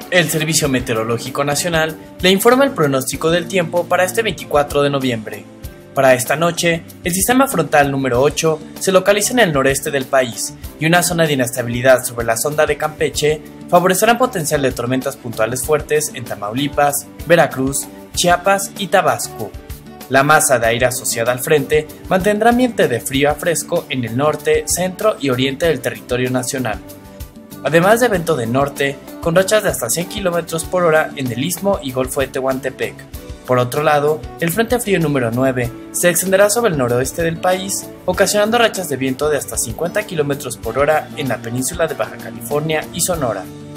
El Servicio Meteorológico Nacional le informa el pronóstico del tiempo para este 24 de noviembre. Para esta noche, el sistema frontal número 8 se localiza en el noreste del país y una zona de inestabilidad sobre la sonda de Campeche favorecerá un potencial de tormentas puntuales fuertes en Tamaulipas, Veracruz, Chiapas y Tabasco. La masa de aire asociada al frente mantendrá ambiente de frío a fresco en el norte, centro y oriente del territorio nacional, además de viento de norte con rachas de hasta 100 km por hora en el Istmo y Golfo de Tehuantepec. Por otro lado, el Frente Frío número 9 se extenderá sobre el noroeste del país, ocasionando rachas de viento de hasta 50 km por hora en la península de Baja California y Sonora.